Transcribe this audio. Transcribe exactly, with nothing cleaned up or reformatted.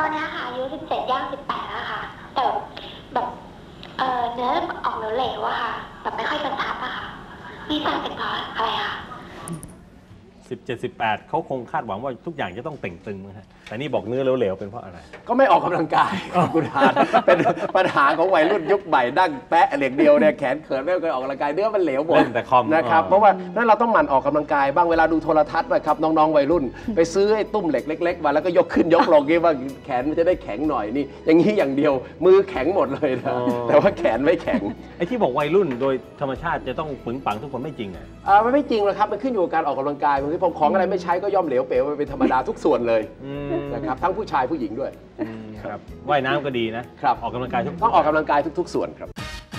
อนนี้ค่ะอายุสิบเจ็ดย่างสิบแปดแล้วค่ะแต่แบบเออเนื้อออกเหลวๆอะค่ะแบบไม่ค่อยกระชับอะค่ะนี่ทราบเป็นเพราะอะไรคะสิบเจ็ดสิบแปดเขาคงคาดหวังว่าทุกอย่างจะต้องเต่งตึงนะฮะแต่นี่บอกเนื้อเหลวๆเป็นเพราะอะไรก็ไม่ออกกำลังกายคุณทานเป็นปัญหาของวัยรุ่นยุคใหม่ดั้งแปะเหล็กเดียวเนี่ยแขนเขินไม่เคยออกกำลังกายเนื้อมันเหลวหมดเล่นแต่คอมนะครับเพราะว่านั่นเราต้องหมั่นออกกำลังกายบ้างเวลาดูโทรทัศน์นะครับน้องๆวัยรุ่น ไปซื้อไอ้ตุ้มเหล็กเล็กๆมาแล้วก็ยกขึ้นยกลงนี่ว่าแขนมันจะได้แข็งหน่อยนี่อย่างนี้อย่างเดียวมือแข็งหมดเลยนะแต่ว่าแขนไม่แข็งไอ้ที่บอกวัยรุ่นโดยธรรมชาติจะต้องปึงปังทุกคนไม่จริงอ่ะอ่ามันไม่จริงหรอกครับมันขึ้นอยู่กับการออกกำลังกายบางทีผมของอะไรไม่ใช้ก็ย่อมเหลวเป๋วไปเป็นธรรมดาทุกส่วนเลยนะครับทั้งผู้ชายผู้หญิงด้วยครับว่ายน้ำก็ดีนะครับออกกำลังกายทุกต้องออกกำลังกายทุกๆส่วนครับ